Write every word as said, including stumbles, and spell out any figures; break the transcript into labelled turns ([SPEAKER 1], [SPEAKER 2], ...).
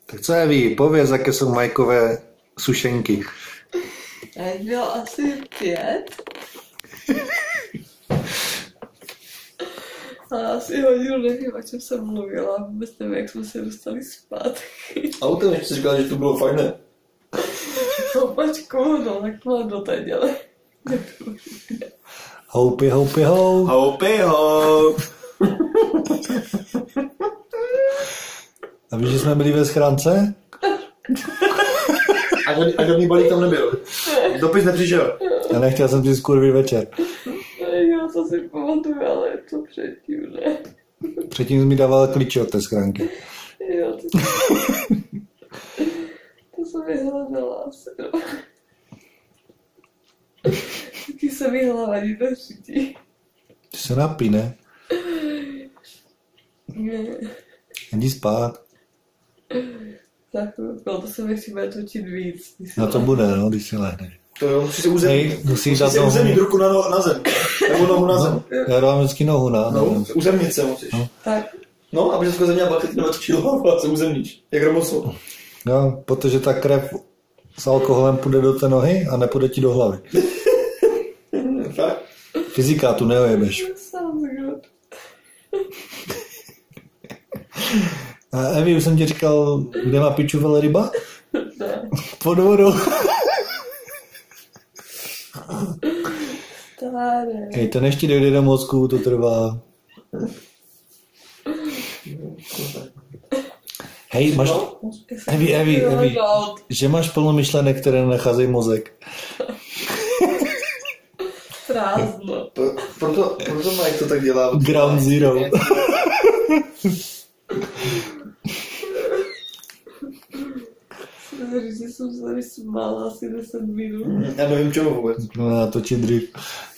[SPEAKER 1] Tak co je ví, pověz, jaké jsou Majkové sušenky.
[SPEAKER 2] Já jich měla asi pět. A asi hodinu nevím, o čem jsem mluvila. Vůbec nevím, jak jsme se dostali zpátky.
[SPEAKER 3] Autem ještě říkala, že to bylo fajn, ne?
[SPEAKER 2] Houpačku, no, tak mám doteď, ale...
[SPEAKER 1] Houpy, houpy, houp.
[SPEAKER 3] Houpy, houp.
[SPEAKER 1] A víš, že jsme byli ve schránce?
[SPEAKER 3] A žádný balík tam nebyl. Dopis nepřišel.
[SPEAKER 1] Já nechtěl jsem si skurvit večer.
[SPEAKER 2] Já to si pamatuju, ale je to předtím, ne?
[SPEAKER 1] Předtím jsi mi dával klíče od té schránky.
[SPEAKER 2] Jo, to, to jsem vyhledala asi, no. Taky se mi hlava nikdo řídí.
[SPEAKER 1] Ty se napí, ne?
[SPEAKER 2] Ne.
[SPEAKER 1] Jdi spát.
[SPEAKER 2] Tak, no to se mi bude točit víc.
[SPEAKER 1] No to bude, no, když si lehneš.
[SPEAKER 3] To jo, musí se uzemnit.
[SPEAKER 1] Hej, musíš
[SPEAKER 3] musí
[SPEAKER 1] dát
[SPEAKER 3] se
[SPEAKER 1] nohu.
[SPEAKER 3] uzemnit ruku na, no, na zem. Nebo nohu na zem.
[SPEAKER 1] Já dávám vždycky nohu na.
[SPEAKER 3] No,
[SPEAKER 1] no.
[SPEAKER 3] uzemnit se musíš.
[SPEAKER 1] No.
[SPEAKER 2] Tak.
[SPEAKER 3] No, aby se země a bakety nebo točí hlava, se uzemníš. Jak Romoslo.
[SPEAKER 1] Jo, protože ta krev s alkoholem půjde do té nohy a nepůjde ti do hlavy.
[SPEAKER 3] Fakt?
[SPEAKER 1] Fyzika tu neojebeš.
[SPEAKER 2] Sounds good.
[SPEAKER 1] A Evi, už jsem ti říkal, kde má piču velryba?
[SPEAKER 2] Ne.
[SPEAKER 1] Pod vodou.
[SPEAKER 2] Táre.
[SPEAKER 1] Hej, to než ti dojde do mozku, to trvá. Hej, máš... Evi, Evi, Evi, že máš plno myšlenek, které nenacházejí mozek.
[SPEAKER 2] Prázdno.
[SPEAKER 3] Pro, proto, proto Mike to tak dělá.
[SPEAKER 1] Ground zero.
[SPEAKER 2] Že jsem se tady smála asi deset minut.
[SPEAKER 3] Já nevím čemu vůbec.
[SPEAKER 1] No já točí dřív.